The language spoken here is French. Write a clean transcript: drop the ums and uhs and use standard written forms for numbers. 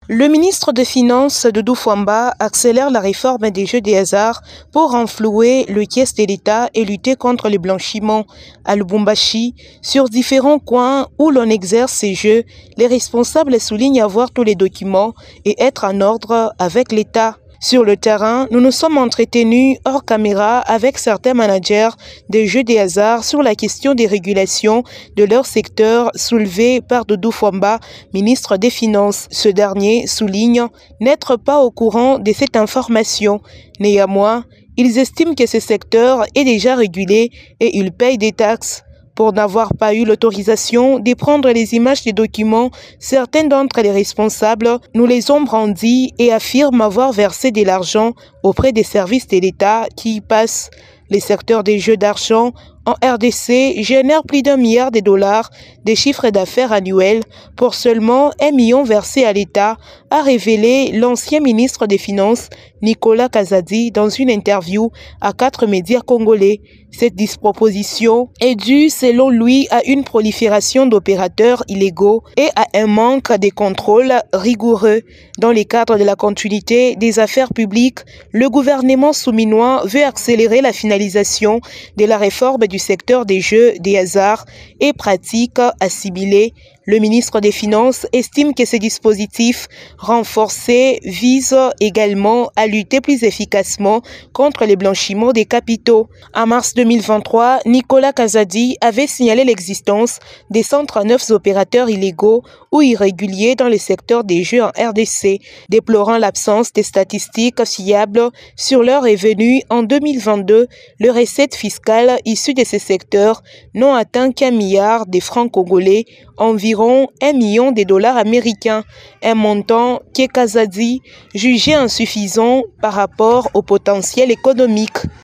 Le ministre des Finances, Doudou Fwamba, accélère la réforme des jeux des hasards pour renflouer le caisse de l'État et lutter contre le blanchiment. À Lubumbashi, sur différents coins où l'on exerce ces jeux, les responsables soulignent avoir tous les documents et être en ordre avec l'État. Sur le terrain, nous nous sommes entretenus hors caméra avec certains managers des jeux des hasards sur la question des régulations de leur secteur soulevée par Doudou Fwamba, ministre des Finances. Ce dernier souligne n'être pas au courant de cette information. Néanmoins, ils estiment que ce secteur est déjà régulé et ils payent des taxes. Pour n'avoir pas eu l'autorisation de prendre les images des documents, certains d'entre les responsables nous les ont brandis et affirment avoir versé de l'argent auprès des services de l'État qui y passent. Les secteurs des jeux d'argent en RDC génèrent plus d'1 milliard de dollars de chiffre d'affaires annuel pour seulement 1 million versé à l'État, a révélé l'ancien ministre des Finances Nicolas Kazadi dans une interview à 4 médias congolais. Cette disproposition est due, selon lui, à une prolifération d'opérateurs illégaux et à un manque de contrôle rigoureux. Dans le cadre de la continuité des affaires publiques, le gouvernement souminois veut accélérer la finalisation de la réforme du secteur des jeux des hasards et pratiques assimilées. Le ministre des Finances estime que ces dispositifs renforcés visent également à lutter plus efficacement contre les blanchiments des capitaux. En mars 2023, Nicolas Kazadi avait signalé l'existence des 139 opérateurs illégaux ou irréguliers dans le secteur des jeux en RDC, déplorant l'absence de statistiques fiables sur leurs revenus. En 2022, les recettes fiscales issues de ces secteurs n'ont atteint qu'1 milliard de francs congolais, environ 1 million de dollars américains, un montant que Kazadi jugeait insuffisant par rapport au potentiel économique.